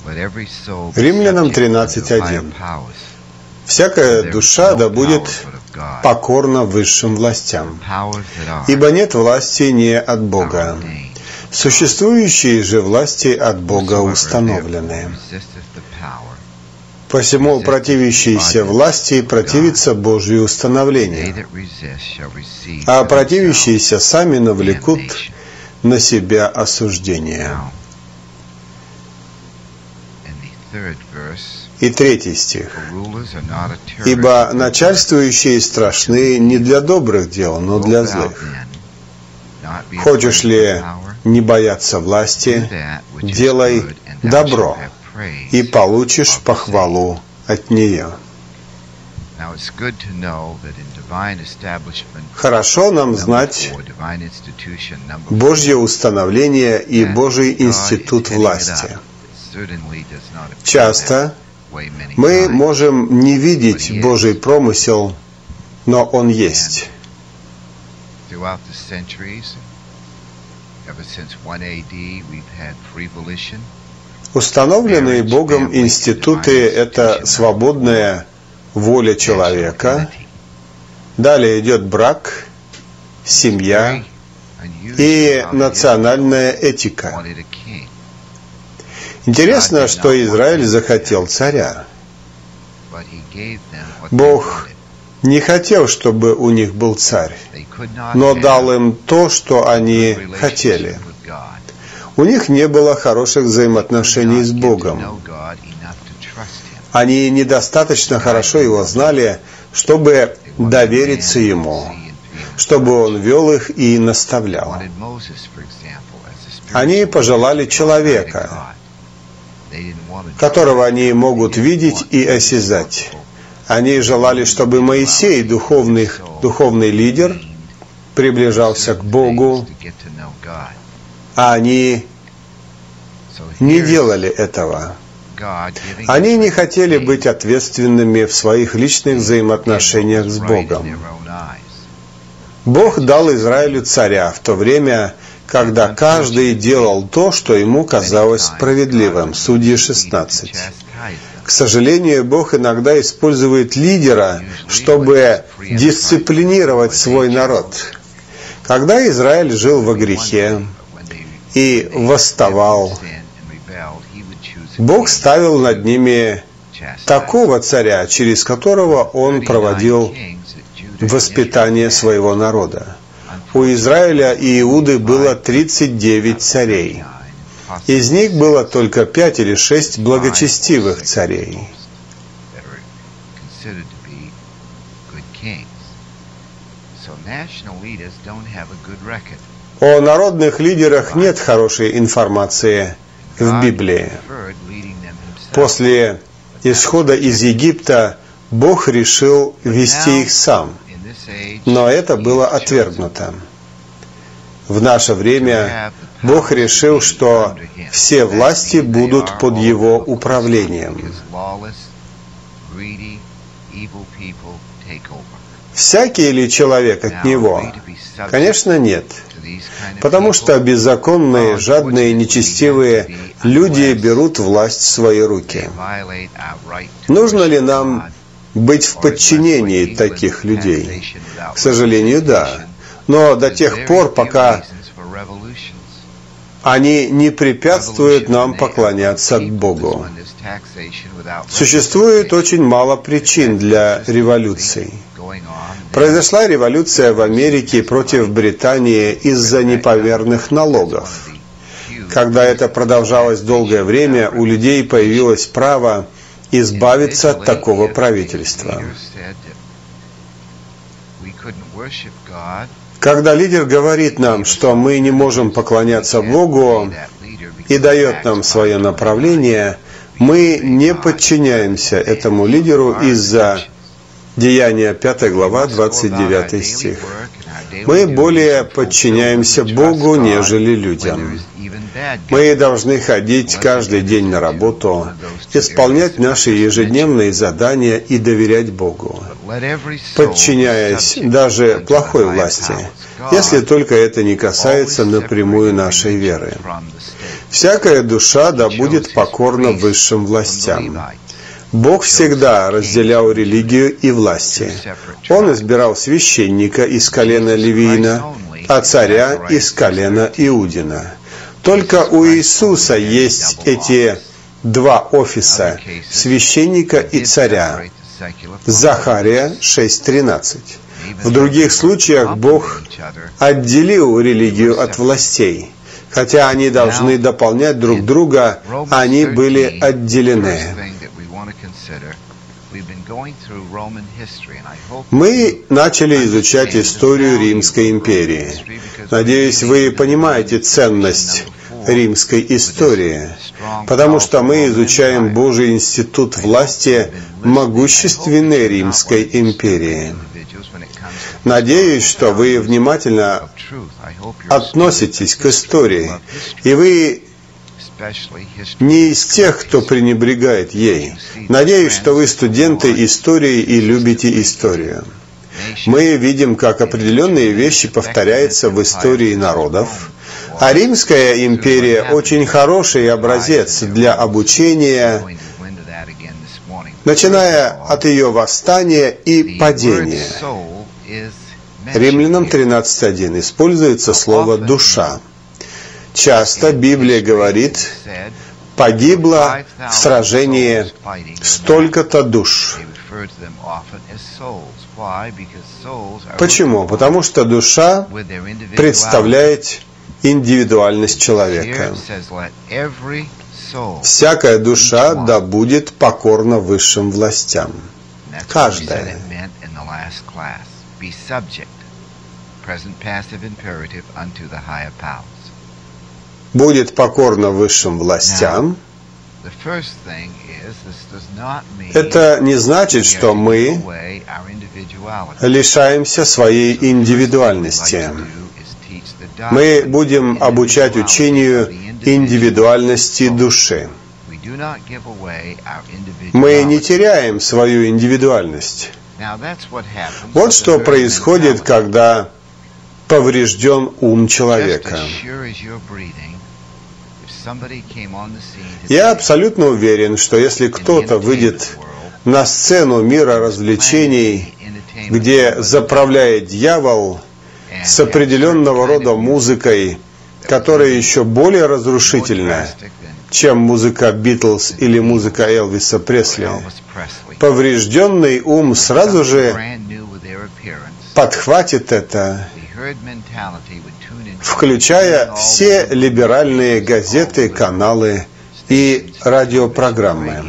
Римлянам 13:1. «Всякая душа да будет покорна высшим властям, ибо нет власти не от Бога. Существующие же власти от Бога установлены. Посему противящиеся власти противятся Божию установлению, а противящиеся сами навлекут на себя осуждение». И 3 стих. «Ибо начальствующие страшны не для добрых дел, но для злых. Хочешь ли не бояться власти, делай добро, и получишь похвалу от нее». Хорошо нам знать Божье установление и Божий институт власти. Часто мы можем не видеть Божий промысел, но он есть. Установленные Богом институты – это свободная воля человека. Далее идет брак, семья и национальная этика. Интересно, что Израиль захотел царя. Бог не хотел, чтобы у них был царь, но дал им то, что они хотели. У них не было хороших взаимоотношений с Богом. Они недостаточно хорошо Его знали, чтобы довериться Ему, чтобы Он вел их и наставлял. Они пожелали человека, которого они могут видеть и осязать. Они желали, чтобы Моисей, духовный лидер, приближался к Богу, а они не делали этого. Они не хотели быть ответственными в своих личных взаимоотношениях с Богом. Бог дал Израилю царя в то время, когда каждый делал то, что ему казалось справедливым. Судьи 16. К сожалению, Бог иногда использует лидера, чтобы дисциплинировать свой народ. Когда Израиль жил во грехе и восставал, Бог ставил над ними такого царя, через которого Он проводил воспитание своего народа. У Израиля и Иуды было 39 царей. Из них было только 5 или 6 благочестивых царей. О народных лидерах нет хорошей информации в Библии. После исхода из Египта Бог решил вести их сам, но это было отвергнуто. В наше время Бог решил, что все власти будут под Его управлением. Всякий ли человек от Него? Конечно, нет. Потому что беззаконные, жадные, нечестивые люди берут власть в свои руки. Нужно ли нам быть в подчинении таких людей? К сожалению, да. Но до тех пор, пока они не препятствуют нам поклоняться Богу. Существует очень мало причин для революций. Произошла революция в Америке против Британии из-за непомерных налогов. Когда это продолжалось долгое время, у людей появилось право избавиться от такого правительства. Когда лидер говорит нам, что мы не можем поклоняться Богу и дает нам свое направление, мы не подчиняемся этому лидеру из-за Деяния 5 глава, 29 стих. Мы более подчиняемся Богу, нежели людям. Мы должны ходить каждый день на работу, исполнять наши ежедневные задания и доверять Богу, подчиняясь даже плохой власти, если только это не касается напрямую нашей веры. Всякая душа да будет покорна высшим властям. Бог всегда разделял религию и власти. Он избирал священника из колена Левиина, а царя из колена Иудина. Только у Иисуса есть эти два офиса – священника и царя. Захария 6:13. В других случаях Бог отделил религию от властей. Хотя они должны дополнять друг друга, они были отделены. Мы начали изучать историю Римской империи. Надеюсь, вы понимаете ценность римской истории, потому что мы изучаем Божий институт власти могущественной Римской империи. Надеюсь, что вы внимательно относитесь к истории, и вы не из тех, кто пренебрегает ей. Надеюсь, что вы студенты истории и любите историю. Мы видим, как определенные вещи повторяются в истории народов, а Римская империя очень хороший образец для обучения, начиная от ее восстания и падения. Римлянам 13:1 используется слово «душа». Часто Библия говорит, погибло в сражении столько-то душ. Почему? Потому что душа представляет индивидуальность человека. Всякая душа да будет покорна высшим властям. Каждая. Будет покорна высшим властям. Это не значит, что мы лишаемся своей индивидуальности. Мы будем обучать учению индивидуальности души. Мы не теряем свою индивидуальность. Вот что происходит, когда поврежден ум человека. Я абсолютно уверен, что если кто-то выйдет на сцену мира развлечений, где заправляет дьявол, с определенного рода музыкой, которая еще более разрушительна, чем музыка Битлз или музыка Элвиса Пресли, поврежденный ум сразу же подхватит это, включая все либеральные газеты, каналы и радиопрограммы.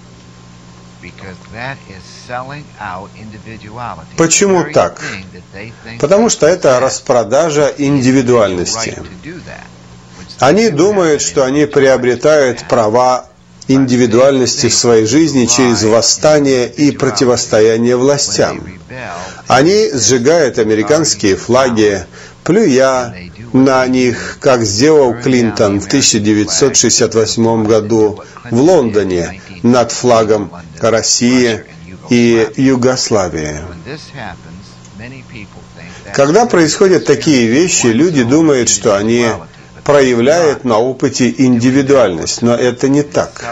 Почему так? Потому что это распродажа индивидуальности. Они думают, что они приобретают права индивидуальности в своей жизни через восстание и противостояние властям. Они сжигают американские флаги, плюя на них, как сделал Клинтон в 1968 году в Лондоне над флагом России и Югославии. Когда происходят такие вещи, люди думают, что они проявляют на опыте индивидуальность, но это не так.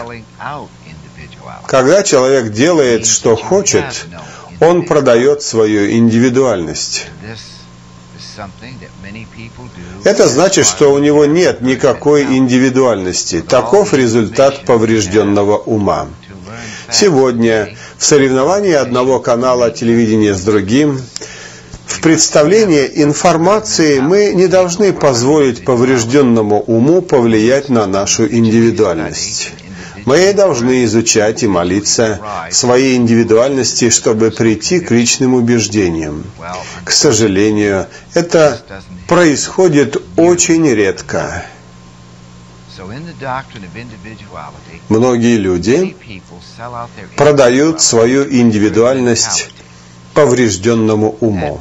Когда человек делает, что хочет, он продает свою индивидуальность. Это значит, что у него нет никакой индивидуальности. Таков результат поврежденного ума. Сегодня в соревновании одного канала телевидения с другим, в представлении информации мы не должны позволить поврежденному уму повлиять на нашу индивидуальность. Мы должны изучать и молиться своей индивидуальности, чтобы прийти к личным убеждениям. К сожалению, это происходит очень редко. Многие люди продают свою индивидуальность поврежденному уму.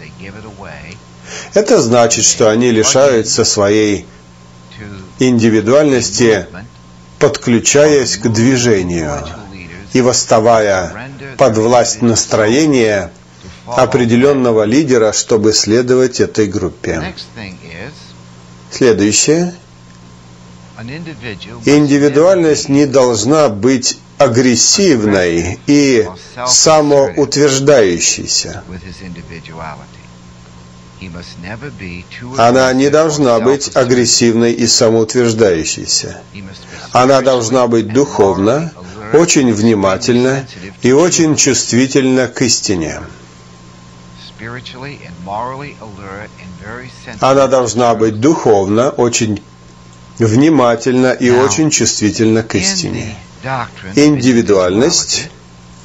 Это значит, что они лишаются своей индивидуальности, подключаясь к движению и восставая под власть настроения определенного лидера, чтобы следовать этой группе. Следующее. Индивидуальность не должна быть агрессивной и самоутверждающейся. Она не должна быть агрессивной и самоутверждающейся. Она должна быть духовна, очень внимательна и очень чувствительна к истине. Она должна быть духовна, очень внимательна и очень чувствительна к истине. Индивидуальность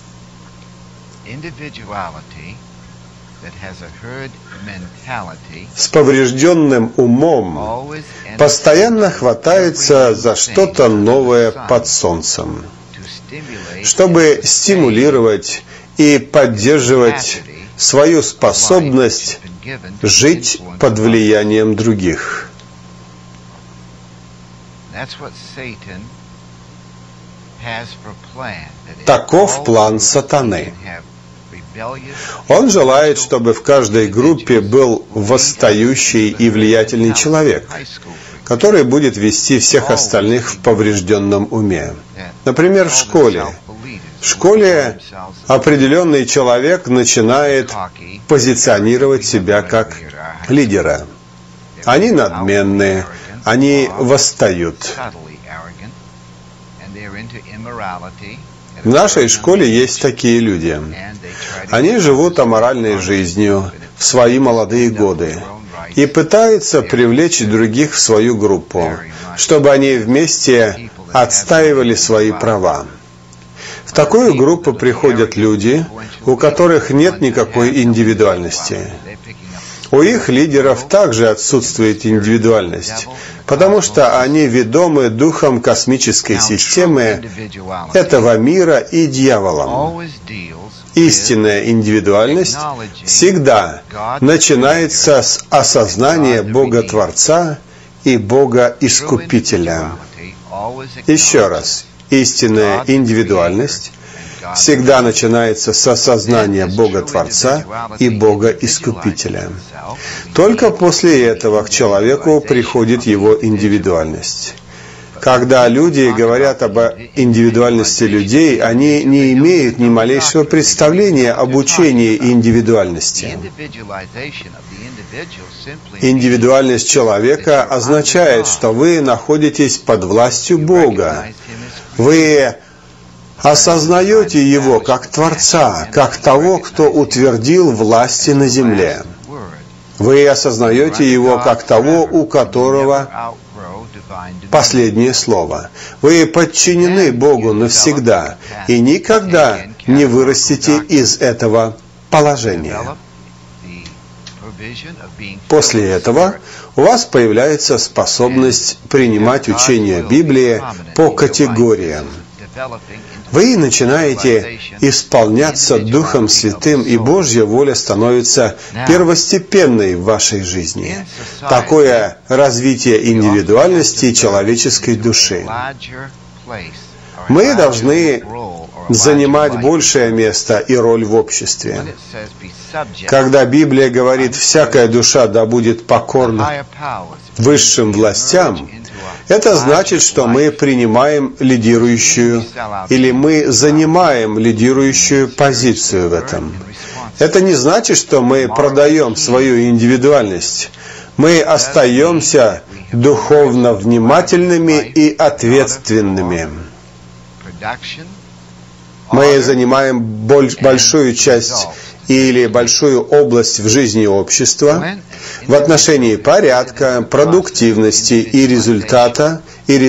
с поврежденным умом постоянно хватается за что-то новое под солнцем, чтобы стимулировать и поддерживать свою способность жить под влиянием других. Таков план сатаны. Он желает, чтобы в каждой группе был восстающий и влиятельный человек, который будет вести всех остальных в поврежденном уме. Например, в школе. В школе определенный человек начинает позиционировать себя как лидера. Они надменные, они восстают. В нашей школе есть такие люди. Они живут аморальной жизнью в свои молодые годы и пытаются привлечь других в свою группу, чтобы они вместе отстаивали свои права. В такую группу приходят люди, у которых нет никакой индивидуальности. У их лидеров также отсутствует индивидуальность, потому что они ведомы духом космической системы этого мира и дьяволом. Истинная индивидуальность всегда начинается с осознания Бога-Творца и Бога-Искупителя. Еще раз. Истинная индивидуальность всегда начинается с осознания Бога-Творца и Бога-Искупителя. Только после этого к человеку приходит его индивидуальность. Когда люди говорят об индивидуальности людей, они не имеют ни малейшего представления об учении индивидуальности. Индивидуальность человека означает, что вы находитесь под властью Бога. Вы осознаете Его как Творца, как того, кто утвердил власти на земле. Вы осознаете Его как того, у которого последнее слово. Вы подчинены Богу навсегда и никогда не вырастете из этого положения. После этого у вас появляется способность принимать учение Библии по категориям. Вы начинаете исполняться Духом Святым, и Божья воля становится первостепенной в вашей жизни. Такое развитие индивидуальности человеческой души. Мы должны занимать большее место и роль в обществе. Когда Библия говорит «всякая душа да будет покорна высшим властям», это значит, что мы принимаем лидирующую или мы занимаем лидирующую позицию в этом. Это не значит, что мы продаем свою индивидуальность. Мы остаемся духовно внимательными и ответственными. Мы занимаем большую часть или большую область в жизни общества в отношении порядка, продуктивности и результата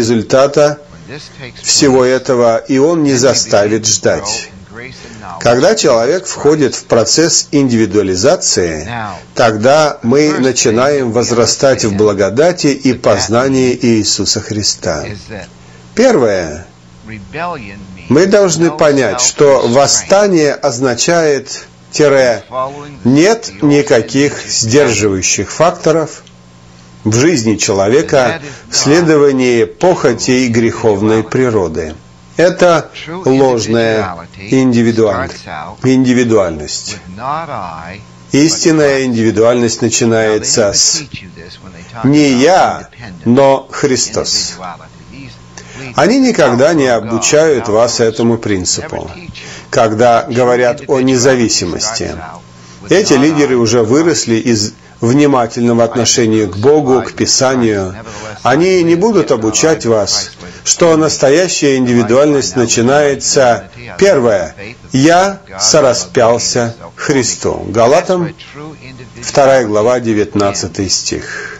всего этого, и он не заставит ждать. Когда человек входит в процесс индивидуализации, тогда мы начинаем возрастать в благодати и познании Иисуса Христа. Первое. Мы должны понять, что восстание означает нет никаких сдерживающих факторов в жизни человека в следовании похоти и греховной природы. Это ложная индивидуальность. Истинная индивидуальность начинается с «не я, но Христос». Они никогда не обучают вас этому принципу, когда говорят о независимости. Эти лидеры уже выросли из внимательного отношения к Богу, к Писанию. Они не будут обучать вас, что настоящая индивидуальность начинается, первое, «Я сораспялся Христу». Галатам, 2 глава, 19 стих.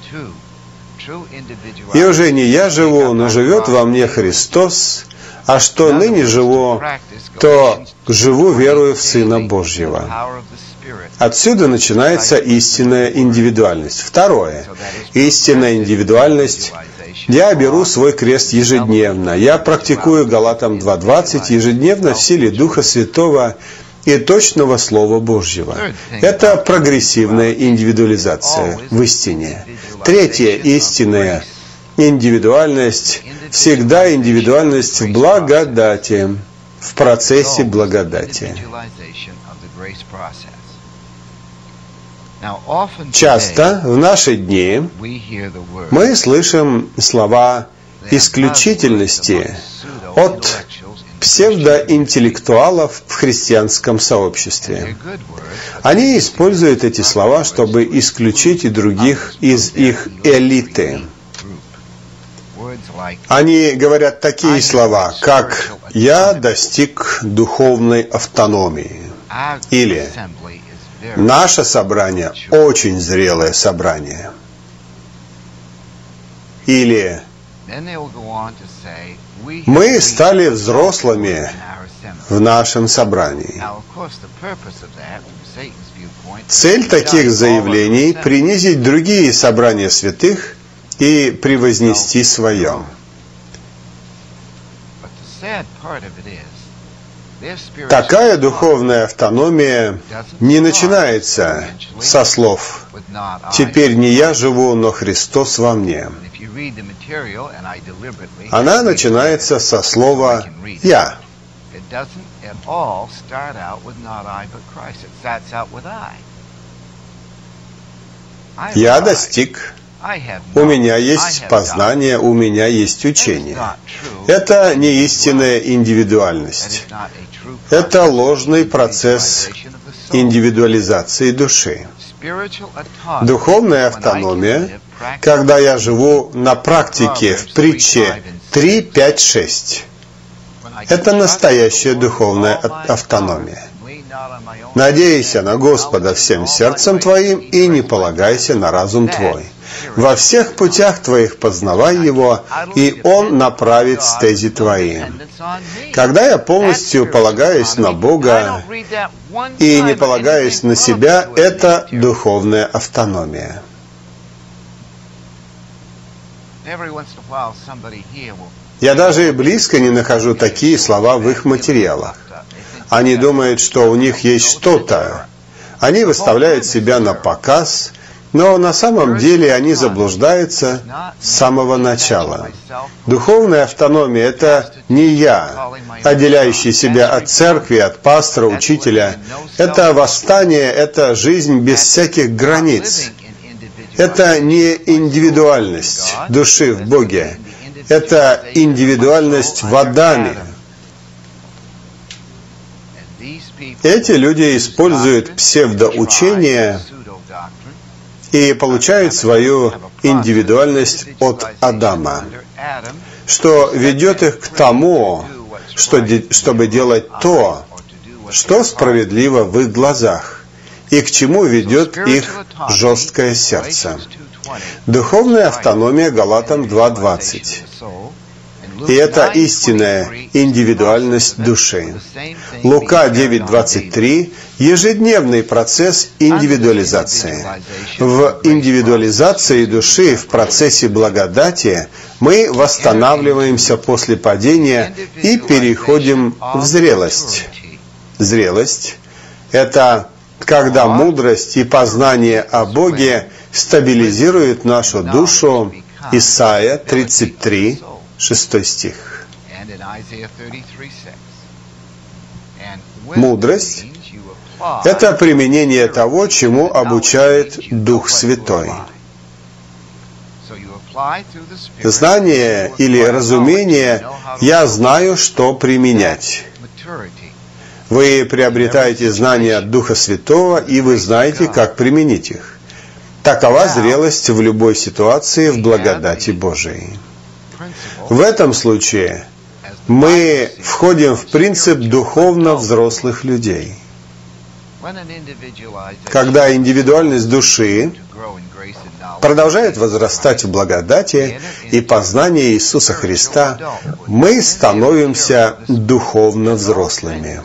«И уже не я живу, но живет во мне Христос, а что ныне живу, то живу верою в Сына Божьего». Отсюда начинается истинная индивидуальность. Второе. Истинная индивидуальность. Я беру свой крест ежедневно. Я практикую Галатам 2:20 ежедневно в силе Духа Святого и точного Слова Божьего. Это прогрессивная индивидуализация в истине. Третье. Истинная индивидуальность. Всегда индивидуальность в благодати, в процессе благодати. Часто в наши дни мы слышим слова исключительности от псевдоинтеллектуалов в христианском сообществе. Они используют эти слова, чтобы исключить и других из их элиты. Они говорят такие слова, как «я достиг духовной автономии» или «наше собрание очень зрелое собрание» или «мы стали взрослыми в нашем собрании». Цель таких заявлений – принизить другие собрания святых и превознести свое. Такая духовная автономия не начинается со слов «теперь не я живу, но Христос во мне». Она начинается со слова «я». Я достиг. У меня есть познание, у меня есть учение. Это не истинная индивидуальность. Это ложный процесс индивидуализации души. Духовная автономия, когда я живу на практике в притче 3, 5, 6. Это настоящая духовная автономия. Надейся на Господа всем сердцем твоим и не полагайся на разум твой. Во всех путях твоих познавай Его, и Он направит стези твои. Когда я полностью полагаюсь на Бога и не полагаюсь на себя, это духовная автономия. Я даже и близко не нахожу такие слова в их материалах. Они думают, что у них есть что-то. Они выставляют себя на показ, но на самом деле они заблуждаются с самого начала. Духовная автономия – это не я, отделяющий себя от церкви, от пастора, учителя. Это восстание, это жизнь без всяких границ. Это не индивидуальность души в Боге. Это индивидуальность в Адаме. Эти люди используют псевдоучение и получают свою индивидуальность от Адама, что ведет их к тому, чтобы делать то, что справедливо в их глазах, и к чему ведет их жесткое сердце. Духовная автономия Галатам 2:20. И это истинная индивидуальность души. Лука 9:23 – ежедневный процесс индивидуализации. В индивидуализации души, в процессе благодати, мы восстанавливаемся после падения и переходим в зрелость. Зрелость – это когда мудрость и познание о Боге стабилизируют нашу душу. Исайя 33, 6 стих. Мудрость – это применение того, чему обучает Дух Святой. Знание или разумение «я знаю, что применять». Вы приобретаете знания от Духа Святого, и вы знаете, как применить их. Такова зрелость в любой ситуации в благодати Божией. В этом случае мы входим в принцип духовно взрослых людей. Когда индивидуальность души продолжает возрастать в благодати и познании Иисуса Христа, мы становимся духовно взрослыми.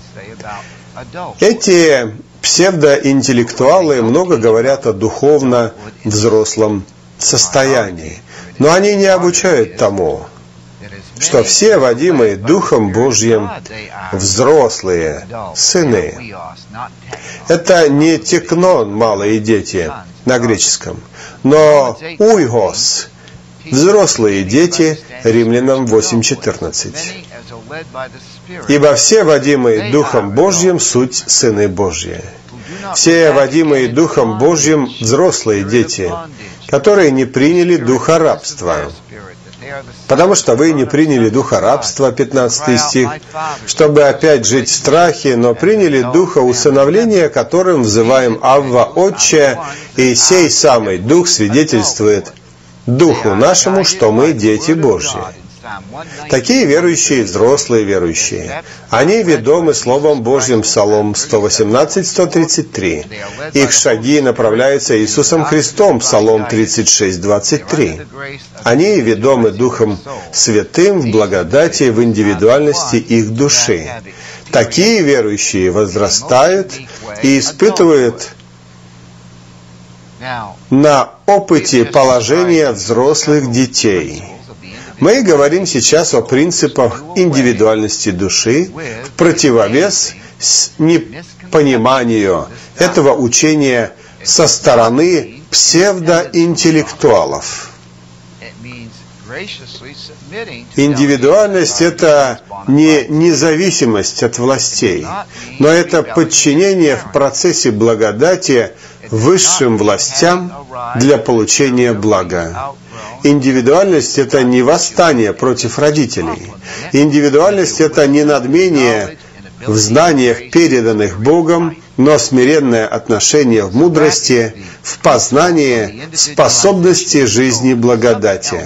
Эти псевдоинтеллектуалы много говорят о духовно взрослом состоянии, но они не обучают тому, что все водимые Духом Божьим взрослые сыны. Это не текнон, малые дети, на греческом, но уйгос, взрослые дети, Римлянам 8:14. Ибо все водимые Духом Божьим суть сыны Божьи. Все водимые Духом Божьим взрослые дети, которые не приняли духа рабства. Потому что вы не приняли духа рабства, 15 стих, чтобы опять жить в страхе, но приняли духа усыновления, которым взываем Авва, Отче, и сей самый Дух свидетельствует Духу нашему, что мы дети Божьи. Такие верующие, взрослые верующие, они ведомы Словом Божьим, Псалом 118-133. Их шаги направляются Иисусом Христом, Псалом 36-23. Они ведомы Духом Святым в благодати, в индивидуальности их души. Такие верующие возрастают и испытывают на опыте положения взрослых детей. Мы говорим сейчас о принципах индивидуальности души в противовес непониманию этого учения со стороны псевдоинтеллектуалов. Индивидуальность – это не независимость от властей, но это подчинение в процессе благодати высшим властям для получения блага. Индивидуальность – это не восстание против родителей. Индивидуальность – это не надмение в знаниях, переданных Богом, но смиренное отношение в мудрости, в познании, в способности жизни благодати.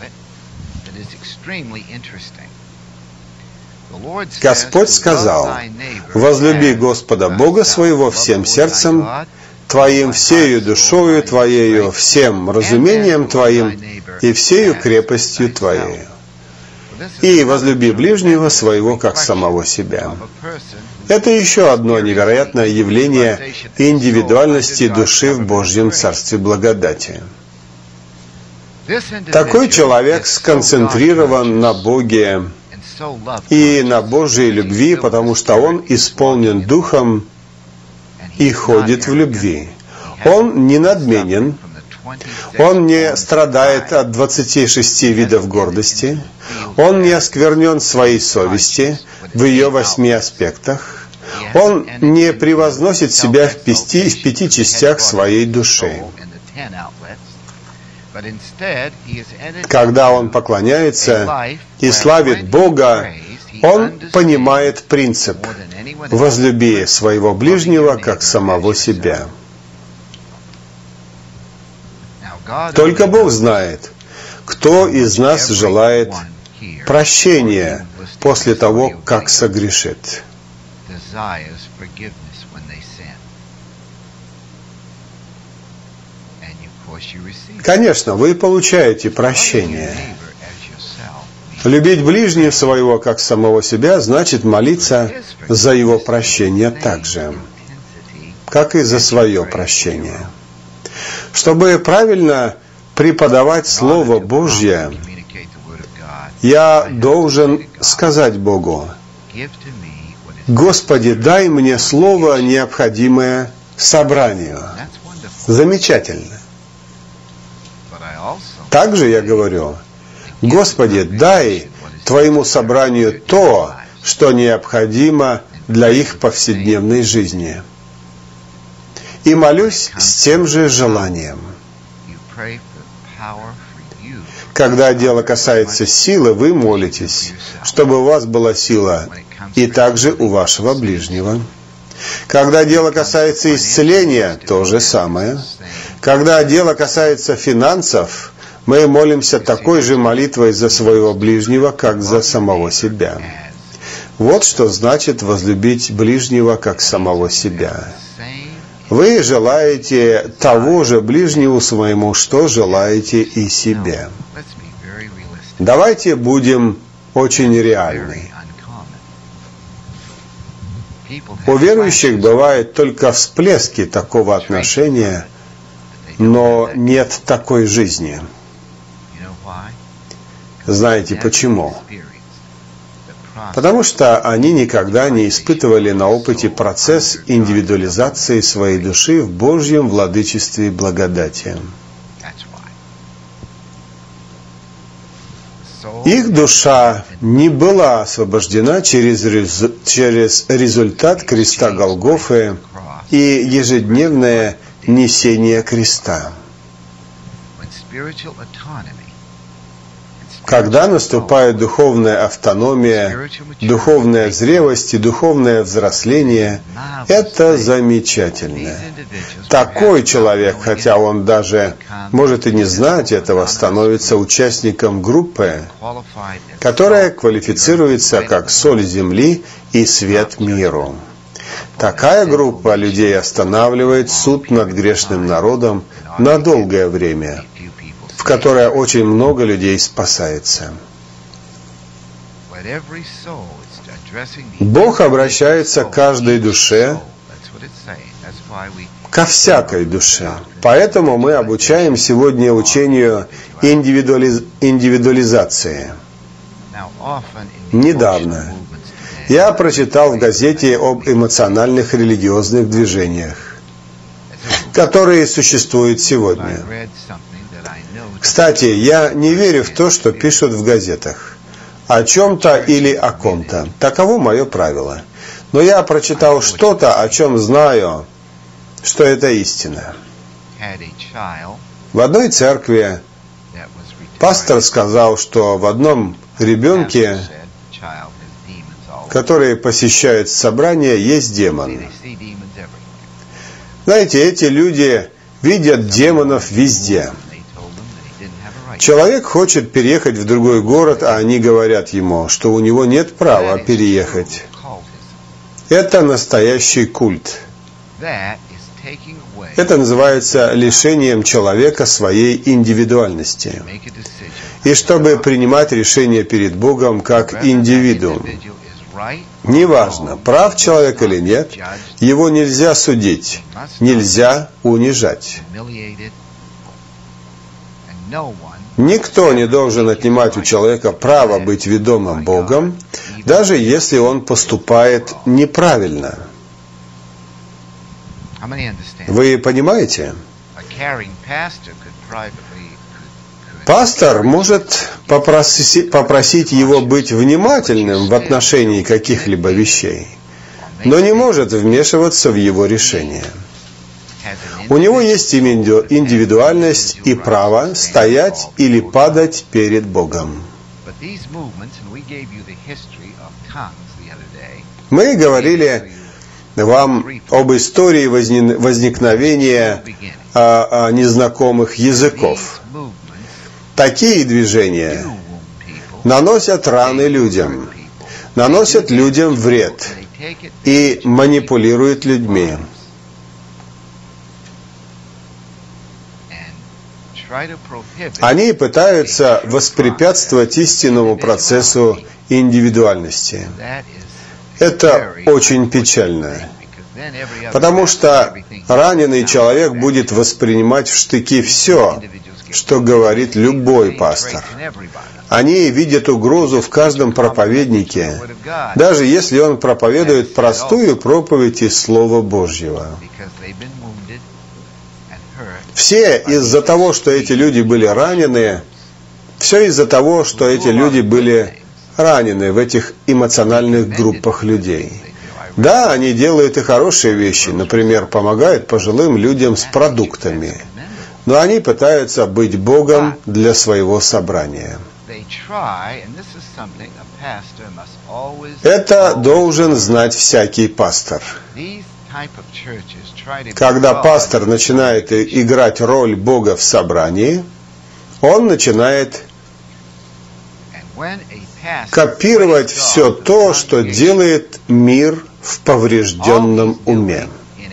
Господь сказал: «Возлюби Господа Бога своего всем сердцем твоим, всею душою твоею, всем разумением твоим и всею крепостью твоею. И возлюби ближнего своего, как самого себя». Это еще одно невероятное явление индивидуальности души в Божьем Царстве благодати. Такой человек сконцентрирован на Боге и на Божьей любви, потому что он исполнен Духом и ходит в любви. Он не надменен, он не страдает от 26 видов гордости, он не осквернен своей совести в ее 8 аспектах, он не превозносит себя в 5 частях своей души. Когда он поклоняется и славит Бога, он понимает принцип «возлюби своего ближнего, как самого себя». Только Бог знает, кто из нас желает прощения после того, как согрешит. Конечно, вы получаете прощение. Любить ближнего своего, как самого себя, значит молиться за его прощение так же, как и за свое прощение. Чтобы правильно преподавать Слово Божье, я должен сказать Богу: «Господи, дай мне Слово, необходимое собранию». Замечательно. Также я говорю: «Господи, дай Твоему собранию то, что необходимо для их повседневной жизни. И молюсь с тем же желанием. Когда дело касается силы, вы молитесь, чтобы у вас была сила, и также у вашего ближнего. Когда дело касается исцеления, то же самое. Когда дело касается финансов, мы молимся такой же молитвой за своего ближнего, как за самого себя. Вот что значит возлюбить ближнего, как самого себя. Вы желаете того же ближнему своему, что желаете и себе. Давайте будем очень реальны. У верующих бывают только всплески такого отношения, но нет такой жизни. Знаете почему? Потому что они никогда не испытывали на опыте процесс индивидуализации своей души в Божьем владычестве и благодати. Их душа не была освобождена через результат креста Голгофы и ежедневное несение креста. Когда наступает духовная автономия, духовная зрелость и духовное взросление, это замечательно. Такой человек, хотя он даже может и не знать этого, становится участником группы, которая квалифицируется как соль земли и свет миру. Такая группа людей останавливает суд над грешным народом на долгое время, в которое очень много людей спасается. Бог обращается к каждой душе, ко всякой душе. Поэтому мы обучаем сегодня учению индивидуализации. Недавно я прочитал в газете об эмоциональных религиозных движениях, которые существуют сегодня. Кстати, я не верю в то, что пишут в газетах. О чем-то или о ком-то. Таково мое правило. Но я прочитал что-то, о чем знаю, что это истина. В одной церкви пастор сказал, что в одном ребенке, который посещает собрания, есть демон. Знаете, эти люди видят демонов везде. Человек хочет переехать в другой город, а они говорят ему, что у него нет права переехать. Это настоящий культ. Это называется лишением человека своей индивидуальности. И чтобы принимать решения перед Богом как индивидуум, неважно, прав человек или нет, его нельзя судить, нельзя унижать. Никто не должен отнимать у человека право быть ведомым Богом, даже если он поступает неправильно. Вы понимаете? Пастор может попросить его быть внимательным в отношении каких-либо вещей, но не может вмешиваться в его решение. У него есть индивидуальность и право стоять или падать перед Богом. Мы говорили вам об истории возникновения незнакомых языков. Такие движения наносят раны людям, наносят людям вред и манипулируют людьми. Они пытаются воспрепятствовать истинному процессу индивидуальности. Это очень печально, потому что раненый человек будет воспринимать в штыки все, что говорит любой пастор. Они видят угрозу в каждом проповеднике, даже если он проповедует простую проповедь из Слова Божьего. Все из-за того, что эти люди были ранены, все из-за того, что эти люди были ранены в этих эмоциональных группах людей. Да, они делают и хорошие вещи, например, помогают пожилым людям с продуктами, но они пытаются быть Богом для своего собрания. Это должен знать всякий пастор. Когда пастор начинает играть роль Бога в собрании, он начинает копировать все то, что делает мир в поврежденном уме.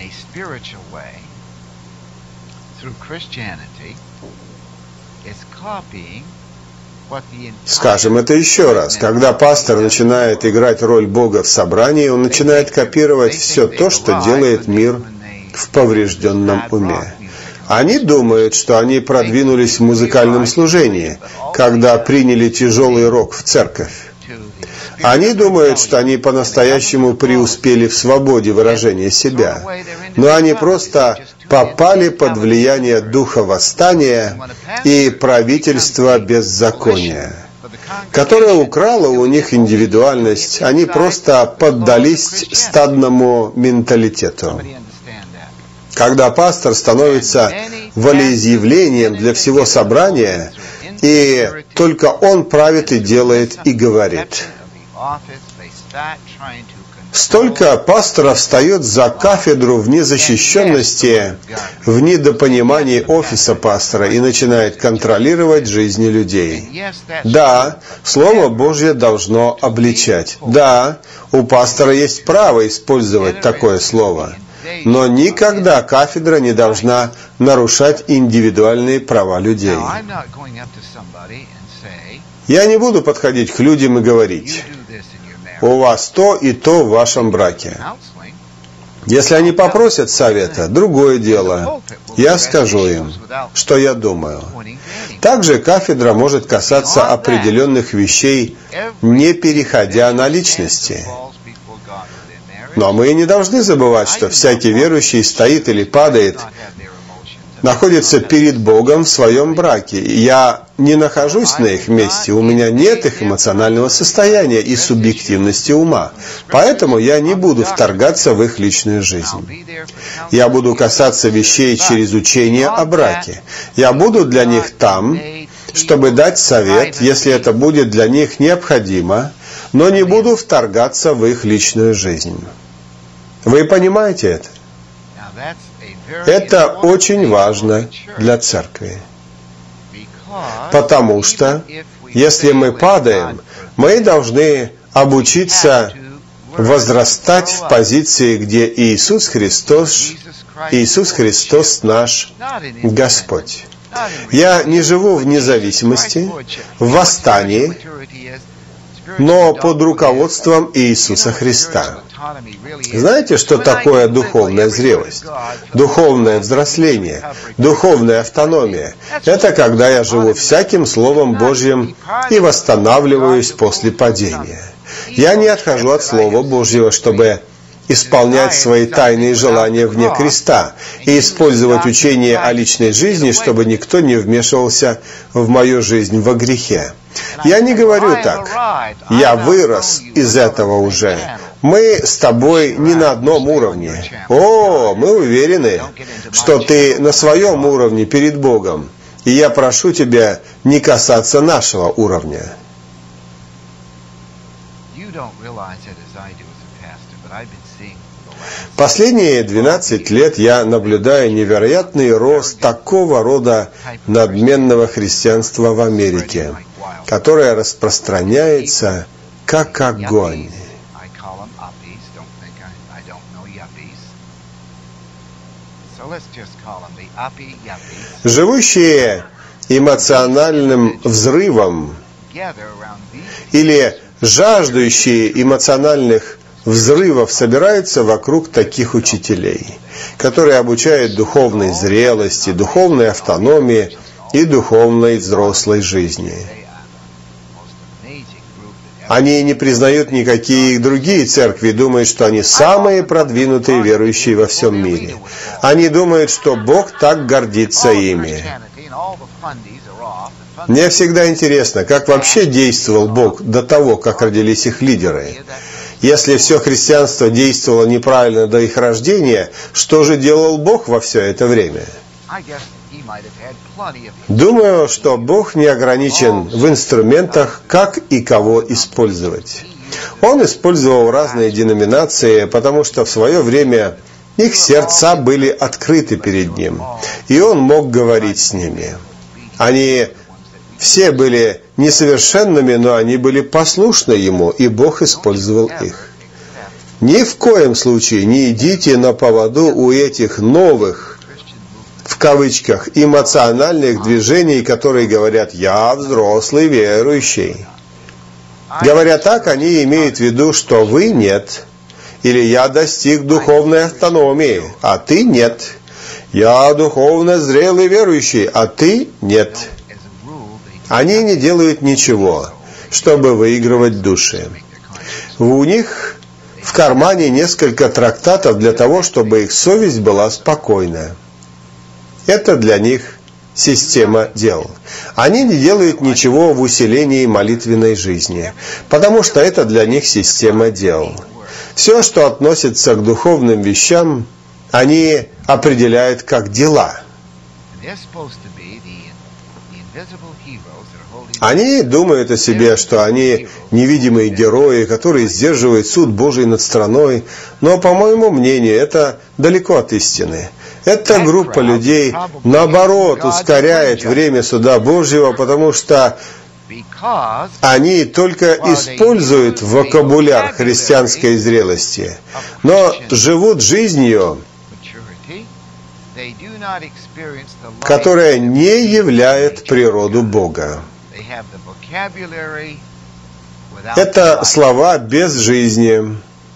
Скажем это еще раз. Когда пастор начинает играть роль Бога в собрании, он начинает копировать все то, что делает мир в поврежденном уме. Они думают, что они продвинулись в музыкальном служении, когда приняли тяжелый рок в церковь. Они думают, что они по-настоящему преуспели в свободе выражения себя, но они просто попали под влияние духа восстания и правительства беззакония, которое украло у них индивидуальность. Они просто поддались стадному менталитету. Когда пастор становится волеизъявлением для всего собрания, и только он правит и делает и говорит. Столько пасторов встает за кафедру в незащищенности, в недопонимании офиса пастора и начинает контролировать жизни людей. Да, Слово Божье должно обличать. Да, у пастора есть право использовать такое слово. Но никогда кафедра не должна нарушать индивидуальные права людей. Я не буду подходить к людям и говорить: у вас то и то в вашем браке. Если они попросят совета, другое дело. Я скажу им, что я думаю. Также кафедра может касаться определенных вещей, не переходя на личности. Но мы не должны забывать, что всякий верующий стоит или падает, находится перед Богом в своем браке. Я не нахожусь на их месте, у меня нет их эмоционального состояния и субъективности ума. Поэтому я не буду вторгаться в их личную жизнь. Я буду касаться вещей через учение о браке. Я буду для них там, чтобы дать совет, если это будет для них необходимо, но не буду вторгаться в их личную жизнь. Вы понимаете это? Это очень важно для церкви. Потому что, если мы падаем, мы должны обучиться возрастать в позиции, где Иисус Христос наш Господь. Я не живу в независимости, в восстании, но под руководством Иисуса Христа. Знаете, что такое духовная зрелость? Духовное взросление, духовная автономия. Это когда я живу всяким Словом Божьим и восстанавливаюсь после падения. Я не отхожу от Слова Божьего, чтобы исполнять свои тайные желания вне креста и использовать учение о личной жизни, чтобы никто не вмешивался в мою жизнь во грехе. Я не говорю так. Я вырос из этого уже. Мы с тобой не на одном уровне. О, мы уверены, что ты на своем уровне перед Богом. И я прошу тебя не касаться нашего уровня. Последние 12 лет я наблюдаю невероятный рост такого рода надменного христианства в Америке, которое распространяется как огонь. Живущие эмоциональным взрывом или жаждущие эмоциональных взрывов собираются вокруг таких учителей, которые обучают духовной зрелости, духовной автономии и духовной взрослой жизни. Они не признают никакие другие церкви, думают, что они самые продвинутые верующие во всем мире. Они думают, что Бог так гордится ими. Мне всегда интересно, как вообще действовал Бог до того, как родились их лидеры. Если все христианство действовало неправильно до их рождения, что же делал Бог во все это время? Думаю, что Бог не ограничен в инструментах, как и кого использовать. Он использовал разные деноминации, потому что в свое время их сердца были открыты перед Ним, и Он мог говорить с ними. Они все были несовершенными, но они были послушны Ему, и Бог использовал их. Ни в коем случае не идите на поводу у этих новых, в кавычках, эмоциональных движений, которые говорят «я взрослый верующий». Говоря так, они имеют в виду, что вы нет. Или «я достиг духовной автономии, а ты нет». «Я духовно зрелый верующий, а ты нет». Они не делают ничего, чтобы выигрывать души. У них в кармане несколько трактатов для того, чтобы их совесть была спокойна. Это для них система дел. Они не делают ничего в усилении молитвенной жизни, потому что это для них система дел. Все, что относится к духовным вещам, они определяют как дела. Они думают о себе, что они невидимые герои, которые сдерживают суд Божий над страной, но, по моему мнению, это далеко от истины. Эта группа людей, наоборот, ускоряет время суда Божьего, потому что они только используют вокабуляр христианской зрелости, но живут жизнью, которая не являет природу Бога. Это слова без жизни.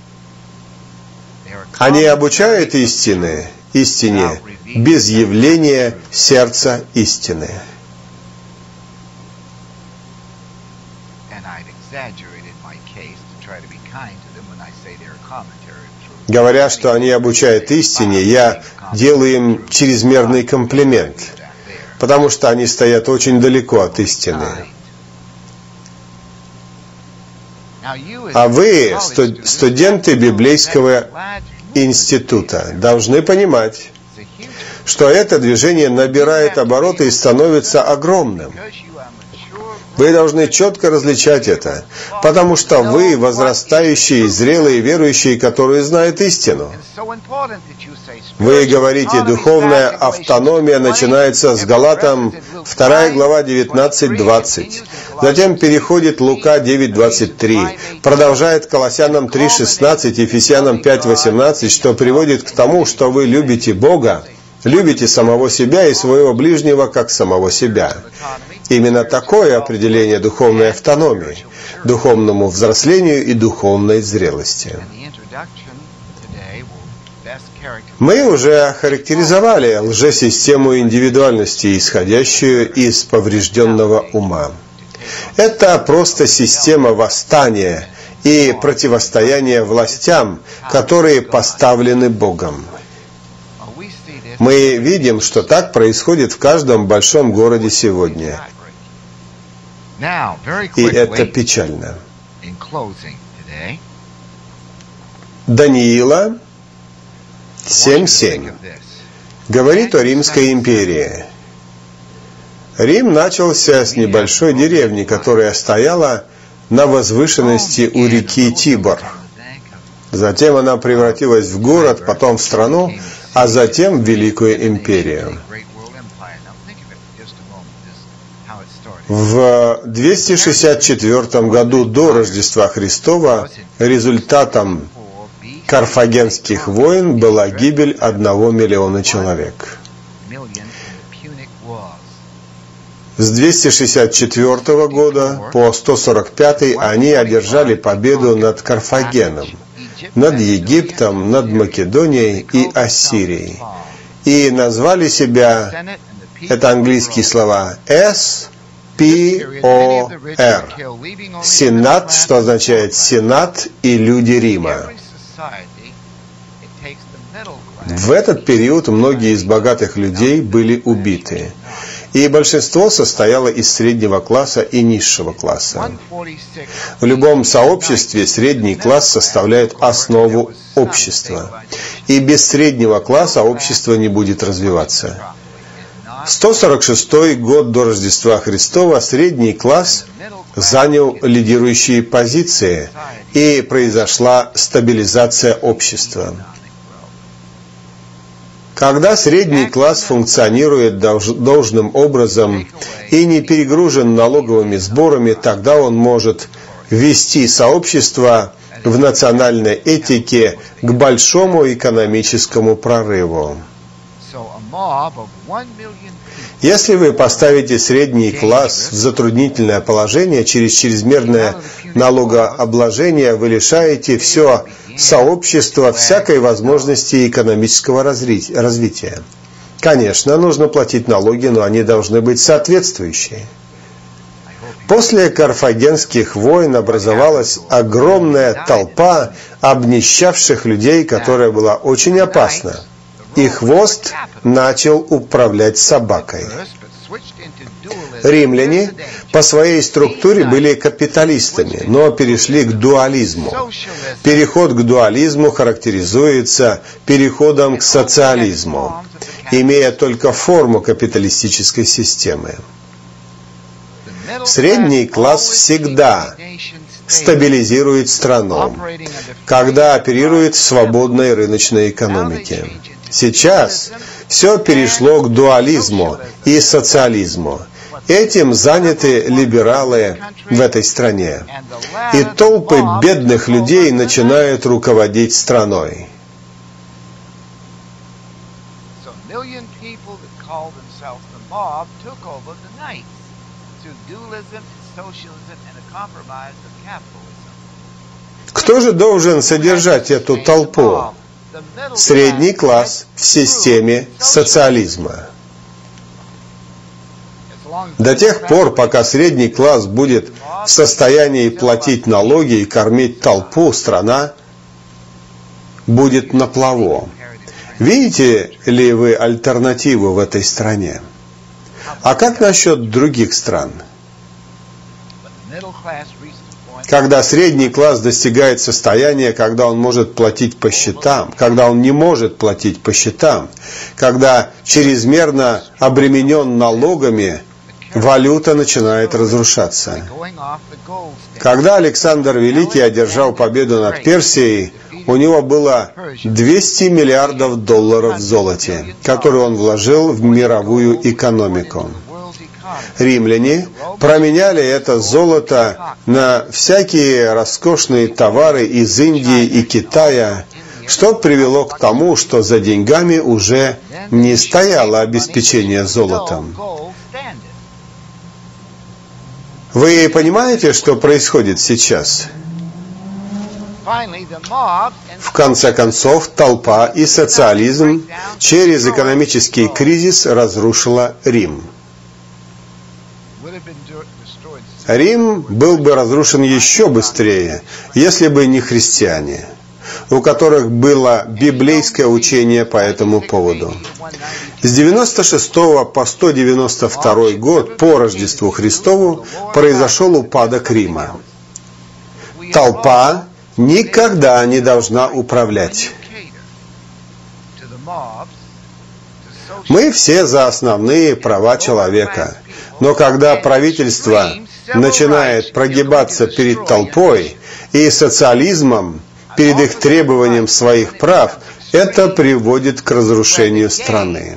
Они обучают истине без явления сердца истины. Говоря, что они обучают истине, я делаю им чрезмерный комплимент, потому что они стоят очень далеко от истины. А вы, студенты библейского института, должны понимать, что это движение набирает обороты и становится огромным. Вы должны четко различать это, потому что вы возрастающие, зрелые верующие, которые знают истину. Вы говорите, духовная автономия начинается с Галатам 2 глава 19-20. Затем переходит Лука 9:23, продолжает Колоссянам 3:16, Ефесянам 5:18, что приводит к тому, что вы любите Бога, любите самого себя и своего ближнего как самого себя. Именно такое определение духовной автономии, духовному взрослению и духовной зрелости. Мы уже охарактеризовали лжесистему индивидуальности, исходящую из поврежденного ума. Это просто система восстания и противостояния властям, которые поставлены Богом. Мы видим, что так происходит в каждом большом городе сегодня. И это печально. Даниила 7:7 говорит о Римской империи. Рим начался с небольшой деревни, которая стояла на возвышенности у реки Тибр. Затем она превратилась в город, потом в страну, а затем в Великую империю. В 264 году до Рождества Христова результатом карфагенских войн была гибель 1 миллиона человек. С 264 года по 145 они одержали победу над Карфагеном, над Египтом, над Македонией и Ассирией. И назвали себя, это английские слова, S-P-O-R. Сенат, что означает Сенат и люди Рима. В этот период многие из богатых людей были убиты. и большинство состояло из среднего класса и низшего класса. В любом сообществе средний класс составляет основу общества, и без среднего класса общество не будет развиваться. 146 год до Рождества Христова средний класс занял лидирующие позиции, и произошла стабилизация общества. Когда средний класс функционирует должным образом и не перегружен налоговыми сборами, тогда он может ввести сообщество в национальной этике к большому экономическому прорыву. Если вы поставите средний класс в затруднительное положение через чрезмерное налогообложение, вы лишаете все сообщество всякой возможности экономического развития. Конечно, нужно платить налоги, но они должны быть соответствующие. После карфагенских войн образовалась огромная толпа обнищавших людей, которая была очень опасна. И хвост начал управлять собакой. Римляне по своей структуре были капиталистами, но перешли к дуализму. Переход к дуализму характеризуется переходом к социализму, имея только форму капиталистической системы. Средний класс всегда стабилизирует страну, когда оперирует в свободной рыночной экономике. Сейчас все перешло к дуализму и социализму. Этим заняты либералы в этой стране. И толпы бедных людей начинают руководить страной. Кто же должен содержать эту толпу? Средний класс в системе социализма. До тех пор, пока средний класс будет в состоянии платить налоги и кормить толпу, страна будет на плаву. Видите ли вы альтернативу в этой стране? А как насчет других стран? Когда средний класс достигает состояния, когда он может платить по счетам, когда он не может платить по счетам, когда чрезмерно обременен налогами, валюта начинает разрушаться. Когда Александр Великий одержал победу над Персией, у него было 200 миллиардов долларов в золоте, которые он вложил в мировую экономику. Римляне променяли это золото на всякие роскошные товары из Индии и Китая, что привело к тому, что за деньгами уже не стояло обеспечение золотом. Вы понимаете, что происходит сейчас? В конце концов, толпа и социализм через экономический кризис разрушила Рим. Рим был бы разрушен еще быстрее, если бы не христиане, у которых было библейское учение по этому поводу. С 96 по 192 год по Рождеству Христову произошел упадок Рима. Толпа никогда не должна управлять. Мы все за основные права человека, но когда правительство начинает прогибаться перед толпой и социализмом, перед их требованием своих прав, это приводит к разрушению страны.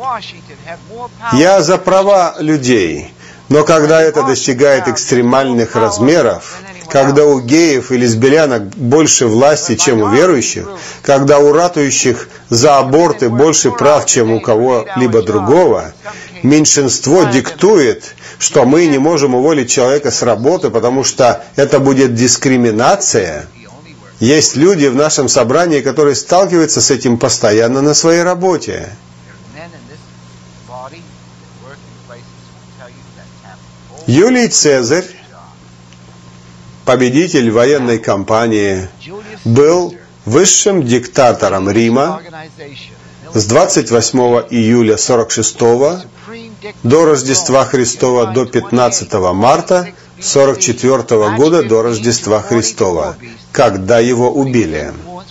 Я за права людей, но когда это достигает экстремальных размеров, когда у геев и лесбиянок больше власти, чем у верующих, когда у ратующих за аборты больше прав, чем у кого-либо другого, меньшинство диктует, что мы не можем уволить человека с работы, потому что это будет дискриминация. Есть люди в нашем собрании, которые сталкиваются с этим постоянно на своей работе. Юлий Цезарь, победитель военной кампании, был высшим диктатором Рима с 28 июля 46 до Рождества Христова до 15 марта 44 года до Рождества Христова, когда его убили.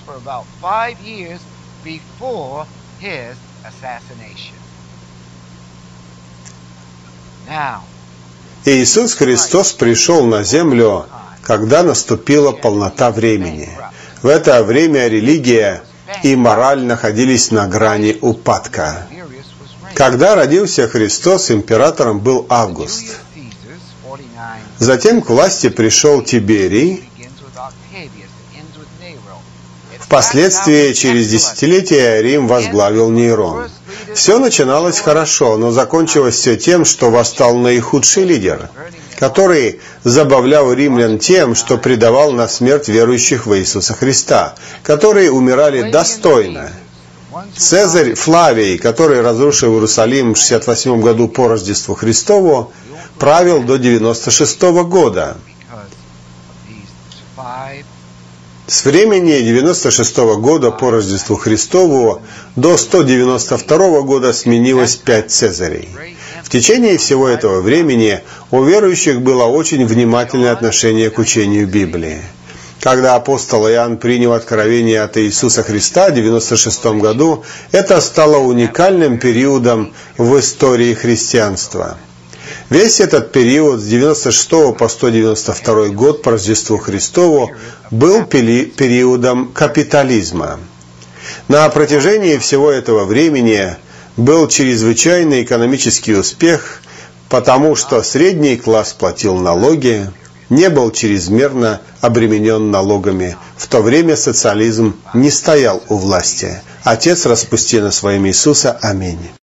Иисус Христос пришел на землю, когда наступила полнота времени. В это время религия и мораль находились на грани упадка. Когда родился Христос, императором был Август. Затем к власти пришел Тиберий. Впоследствии, через десятилетия, Рим возглавил Нейрон. Все начиналось хорошо, но закончилось все тем, что восстал наихудший лидер, который забавлял римлян тем, что предавал на смерть верующих в Иисуса Христа, которые умирали достойно. Цезарь Флавий, который разрушил Иерусалим в 68 году по Рождеству Христову, правил до 96 года. С времени 96 года по Рождеству Христову до 192 года сменилось 5 Цезарей. В течение всего этого времени у верующих было очень внимательное отношение к учению Библии. Когда апостол Иоанн принял откровение от Иисуса Христа в 96 году, это стало уникальным периодом в истории христианства. Весь этот период с 96 по 192 год по Рождеству Христову был периодом капитализма. На протяжении всего этого времени был чрезвычайный экономический успех, потому что средний класс платил налоги, не был чрезмерно обременен налогами. В то время социализм не стоял у власти. Отец, распусти на своем Иисуса. Аминь.